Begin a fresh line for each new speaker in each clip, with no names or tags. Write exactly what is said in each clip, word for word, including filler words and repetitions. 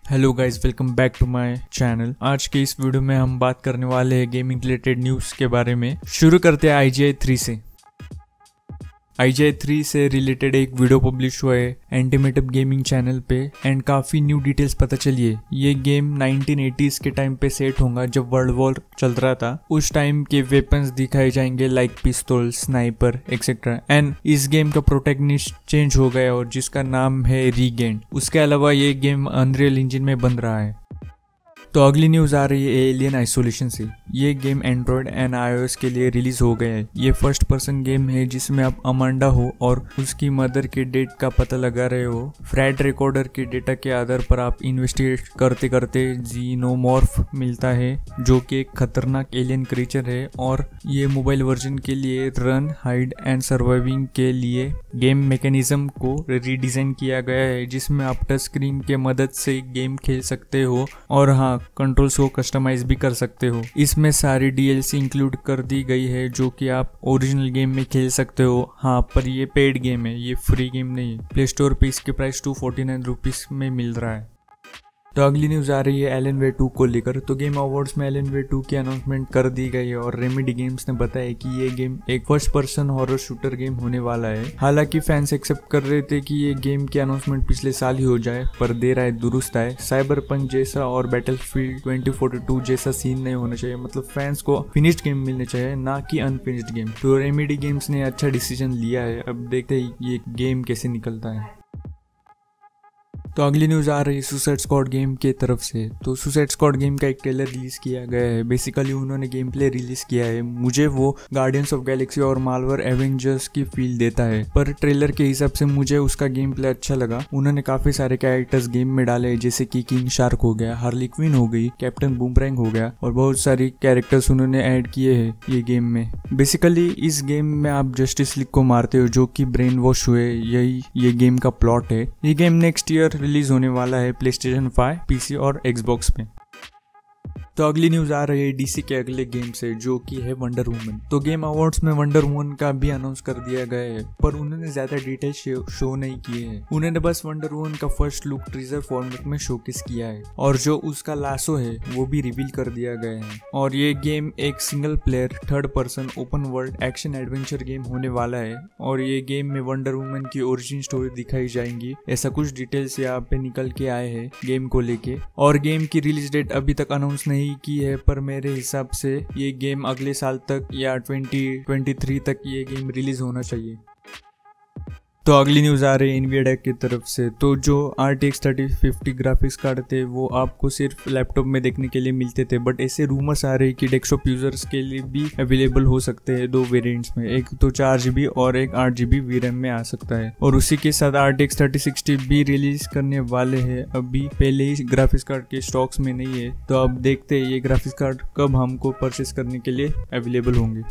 Hello guys, welcome back to my channel. आज के इस वीडियो में हम बात करने वाले हैं गेमिंग रिलेटेड न्यूज़ के बारे में। शुरू करते हैं आई जी आई थ्री से। आई जी आई थ्री से रिलेटेड एक वीडियो पब्लिश हुआ है एंटीमेटअप गेमिंग चैनल पे एंड काफ़ी न्यू डिटेल्स पता चली है। ये गेम नाइनटीन एटीज़ के टाइम पे सेट होगा जब वर्ल्ड वॉर चल रहा था। उस टाइम के वेपन्स दिखाए जाएंगे लाइक पिस्तौल, स्नाइपर एक्सेट्रा। एंड इस गेम का प्रोटैगनिस्ट चेंज हो गया और जिसका नाम है रीगेंड। उसके अलावा ये गेम अनरियल इंजन में बन रहा है। तो अगली न्यूज़ आ रही है एलियन आइसोलेशन से। ये गेम एंड्रॉयड एंड आईओएस के लिए रिलीज हो गया है। ये फर्स्ट पर्सन गेम है जिसमें आप अमांडा हो और उसकी मदर के डेट का पता लगा रहे हो। फ्रैड रिकॉर्डर के डेटा के आधार पर आप इन्वेस्टिगेट करते करते जीनोमॉर्फ मिलता है जो कि एक खतरनाक एलियन क्रीचर है। और ये मोबाइल वर्जन के लिए रन, हाइड एंड सर्वाइविंग के लिए गेम मैकेनिज्म को रीडिजाइन किया गया है जिसमें आप टच स्क्रीन के मदद से गेम खेल सकते हो और हाँ, कंट्रोल्स को कस्टमाइज भी कर सकते हो। इसमें सारी डी एल सी इंक्लूड कर दी गई है जो कि आप ओरिजिनल गेम में खेल सकते हो। हाँ, पर ये पेड गेम है, ये फ्री गेम नहीं है। प्ले स्टोर पे इसके price two forty nine rupees में मिल रहा है। तो अगली न्यूज़ आ रही है एलन वे टू को लेकर। तो गेम अवार्ड्स में एलन वे टू की अनाउंसमेंट कर दी गई है और रेमेडी गेम्स ने बताया कि ये गेम एक first person horror shooter game होने वाला है। हालांकि फैंस एक्सेप्ट कर रहे थे कि ये गेम की अनाउंसमेंट पिछले साल ही हो जाए, पर देर आए दुरुस्त आए। साइबर पंक जैसा और बैटलफील्ड ट्वेंटी फोर्टी टू जैसा सीन नहीं होना चाहिए। मतलब फैंस को फिनिश्ड गेम मिलने चाहिए, ना कि अनफिनिश्ड गेम। तो रेमेडी गेम्स ने अच्छा डिसीजन लिया है। अब देखते हैं ये गेम कैसे निकलता है। तो अगली न्यूज़ आ रही है सुसाइड स्क्वाड गेम के तरफ से। तो सुसाइड स्क्वाड गेम का एक ट्रेलर रिलीज किया गया है। बेसिकली उन्होंने गेम प्ले रिलीज किया है। मुझे वो गार्डियंस ऑफ गैलेक्सी और मार्वल एवेंजर्स की फील देता है, पर ट्रेलर के हिसाब से मुझे उसका गेम प्ले अच्छा लगा। उन्होंने काफी सारे कैरेक्टर्स गेम में डाले जैसे कि किंग शार्क हो गया, हार्ली क्विन हो गई, कैप्टन बूमरैंग हो गया और बहुत सारी कैरेक्टर्स उन्होंने ऐड किए हैं ये गेम में। बेसिकली इस गेम में आप जस्टिस लीग को मारते हो जो कि ब्रेन वॉश हुए, यही ये गेम का प्लॉट है। ये गेम नेक्स्ट ईयर रिलीज होने वाला है प्ले स्टेशन फाइव, पीसी और एक्सबॉक्स पे। तो अगली न्यूज आ रही है डीसी के अगले गेम से जो कि है वंडर वुमन। तो गेम अवार्ड्स में वंडर वुमन का भी अनाउंस कर दिया गया है, पर उन्होंने ज्यादा डिटेल शो नहीं किए हैं। उन्होंने बस वंडर वुमन का फर्स्ट लुक टीजर फॉर्मेट में शोकेस किया है और जो उसका लासो है वो भी रिवील कर दिया गया है। और ये गेम एक single player third person open world action adventure game होने वाला है और ये गेम में वंडर वुमन की ओरिजिन स्टोरी दिखाई जाएंगी। ऐसा कुछ डिटेल्स यहाँ पे निकल के आए हैं गेम को लेके। और गेम की रिलीज डेट अभी तक अनाउंस नहीं की है, पर मेरे हिसाब से ये गेम अगले साल तक या ट्वेंटी ट्वेंटी थ्री तक ये गेम रिलीज होना चाहिए। तो अगली न्यूज़ आ रही है एनवीडिया की तरफ से। तो जो R T X thirty fifty graphics card थे वो आपको सिर्फ लैपटॉप में देखने के लिए मिलते थे, बट ऐसे रूमर्स आ रहे हैं कि डेस्कटॉप यूजर्स के लिए भी अवेलेबल हो सकते हैं दो वेरिएंट्स में। एक तो चार जीबी और एक आठ जीबी वी रैम में आ सकता है। और उसी के साथ R T X thirty sixty भी रिलीज करने वाले हैं। अभी पहले ही ग्राफिक्स कार्ड के स्टॉक्स में नहीं है, तो अब देखते हैं ये ग्राफिक्स कार्ड कब हमको परचेस करने के लिए अवेलेबल होंगे।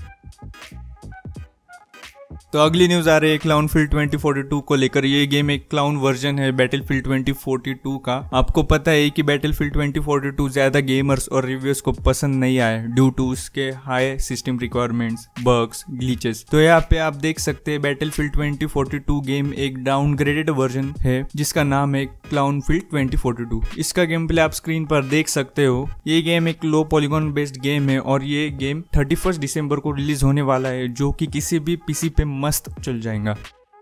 तो अगली न्यूज आ रही है क्लाउनफील्ड ट्वेंटी फोर्टी टू को लेकर। ये गेम एक क्लाउन वर्जन है बैटलफील्ड ट्वेंटी फोर्टी टू का। आपको पता है कि बैटलफील्ड ट्वेंटी फोर्टी टू ज्यादा गेमर्स और रिव्यूअर्स को पसंद नहीं आया ड्यू टू उसके high system requirements, bugs, glitches. तो यहाँ पे आप देख सकते हैं Battlefield twenty forty two game एक डाउनग्रेडेड वर्जन है जिसका नाम है क्लाउनफील्ड ट्वेंटी फोर्टी टू। इसका गेम प्ले आप स्क्रीन पर देख सकते हो। ये गेम एक लो पॉलीगॉन बेस्ड गेम है और ये गेम थर्टी फर्स्ट दिसंबर को रिलीज होने वाला है जो कि किसी भी पीसी पे मस्त चल जाएगा।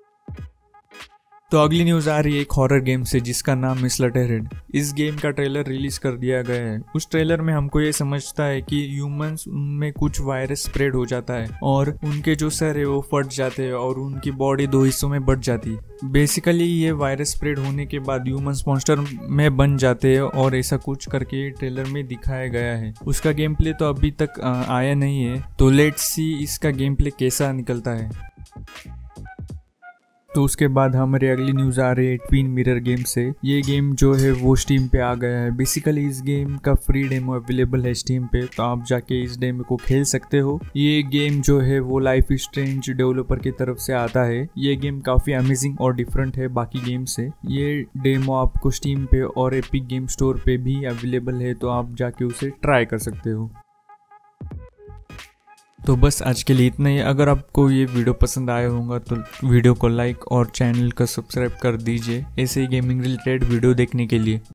तो अगली न्यूज आ रही है एक हॉरर गेम से जिसका नाम है स्लटरहेड। इस गेम का ट्रेलर रिलीज कर दिया गया है। उस ट्रेलर में हमको ये समझता है कि ह्यूमंस में कुछ वायरस स्प्रेड हो जाता है और उनके जो सर है वो फट जाते हैं और उनकी बॉडी दो हिस्सों में बट जाती है। बेसिकली ये वायरस स्प्रेड होने के बाद ह्यूमंस मॉन्स्टर में बन जाते हैं और ऐसा कुछ करके ट्रेलर में दिखाया गया है। उसका गेम प्ले तो अभी तक आया नहीं है, तो लेट्स सी इसका गेम प्ले कैसा निकलता है। तो उसके बाद हमारी अगली न्यूज आ रही है ट्विन मिरर गेम से। ये गेम जो है वो स्टीम पे आ गया है। बेसिकली इस गेम का फ्री डेमो अवेलेबल है स्टीम पे, तो आप जाके इस डेमो को खेल सकते हो। ये गेम जो है वो लाइफ इज स्ट्रेंज डेवलपर की तरफ से आता है। ये गेम काफी अमेजिंग और डिफरेंट है बाकी गेम से। ये डेमो आपको स्टीम पे और एपिक गेम स्टोर पे भी अवेलेबल है, तो आप जाके उसे ट्राई कर सकते हो। तो बस आज के लिए इतना ही। अगर आपको ये वीडियो पसंद आया होगा तो वीडियो को लाइक और चैनल को सब्सक्राइब कर दीजिए ऐसे ही गेमिंग रिलेटेड वीडियो देखने के लिए।